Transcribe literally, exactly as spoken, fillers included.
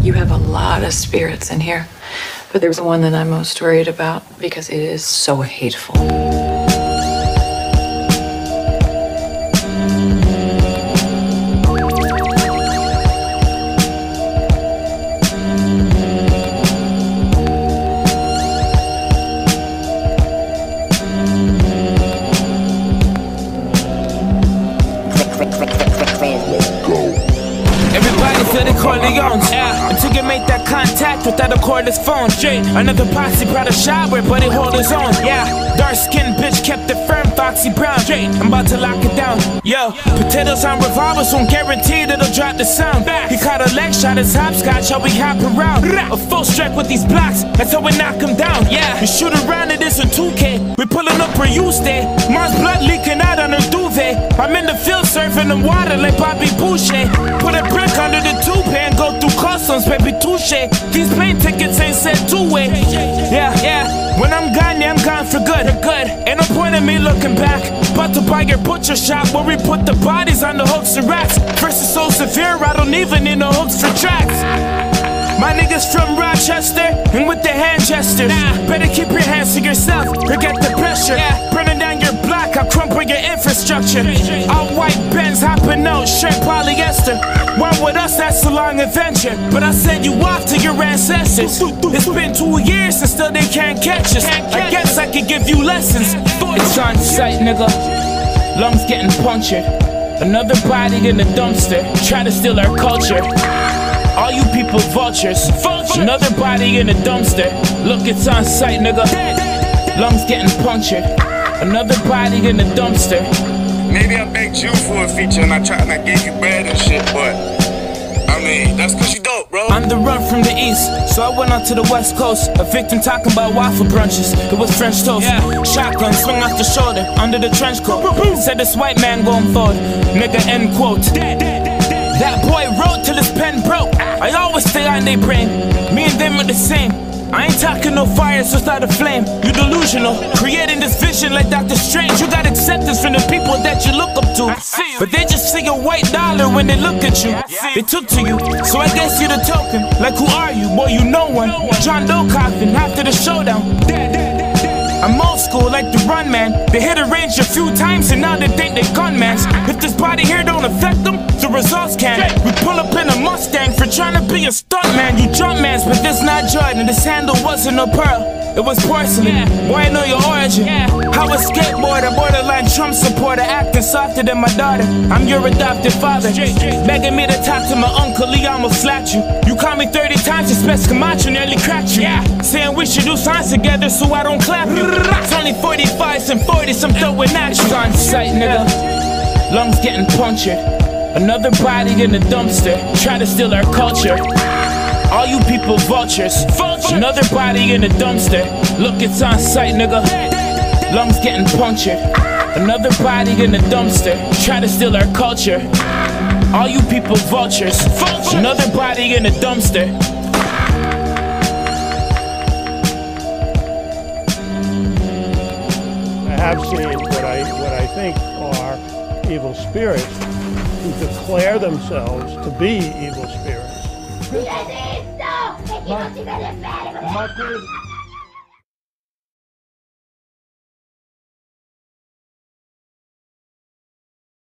You have a lot of spirits in here, but there's one that I'm most worried about because it is so hateful. To the Corleones, yeah. Until you make that contact without a cordless phone. Straight, another posse brought a shower, but it hold his own. Yeah, dark skinned bitch kept it firm, Foxy Brown. Straight, I'm about to lock it down. Yo, potatoes on revolvers won't guarantee that it'll drop the sound. He caught a leg shot, his hopscotch, how we hop around. A full strike with these blocks, that's how we knock him down. Yeah, we shoot around it, it's a two K. We pulling up where you stay. Mars blood leaking out on her duvet. I'm in the field surfing the water like Bobby Boucher. Put a brick under the toupee and go through customs, baby, touche. These plane tickets ain't set two-way. Yeah, yeah, when I'm gone, yeah, I'm gone for good, good. Ain't no point in me looking back. About to buy your butcher shop where we put the bodies on the hooks and racks. First is so severe, I don't even need no hooks for tracks. My niggas from Rochester and with the hand gestures. Better keep your hands to yourself, forget the pressure. Burning down your block, I'll crumple your infrastructure. All white Benz hopping out, shirt polyester. One with us, that's a long adventure. But I send you off to your ancestors. It's been two years and still they can't catch us. I guess I could give you lessons. It's on sight, nigga. Lungs getting punctured. Another body in the dumpster. Try to steal our culture. All you people vultures. Another body in a dumpster. Look, it's on sight, nigga. Lungs getting punctured. Another body in a dumpster. Maybe I begged you for a feature and I tried and I gave you bread and shit, but I mean, that's cause you dope, bro. I'm the run from the east, so I went out to the west coast. A victim talking about waffle brunches, it was French toast. Yeah. Shotgun swing off the shoulder, under the trench coat. Said this white man going forward, nigga, end quote. That boy wrote till his pen broke. I always stay on their brain, me and them are the same. I ain't talking no fires without a flame. You delusional, creating this vision like Doctor Strange. You got acceptance from the people that you look up to, but they just see a white dollar when they look at you. They took to you, so I guess you're the token. Like who are you? Boy, you no one. John Doe coffin after the showdown. I'm old school like the Run Man. They hit a range a few times and now they think they gunmans. If this body here don't affect them, the results can. We pull up in a Mustang for trying to be a stuntman. You jump mans, but this not Jordan. This handle wasn't no pearl, it was porcelain. Boy, I know your origin. How a skateboarder, borderline Trump supporter, acting softer than my daughter. I'm your adopted father, begging me to talk to my uncle, Lee, I'ma flat you. You call me thirty times, it's best Camacho nearly cracked you. Saying we should do signs together so I don't clap you. It's only forty-fives and forties, I'm throwing at you. On sight, nigga. Lungs getting punctured. Another body in the dumpster. Try to steal our culture. All you people vultures. Another body in the dumpster. Look, it's on sight, nigga. Lungs getting punctured. Another body in the dumpster. Try to steal our culture. All you people vultures. Another body in the dumpster. I have seen what I, what I think are evil spirits who declare themselves to be evil spirits. ¡Mira esto! ¡Equipo,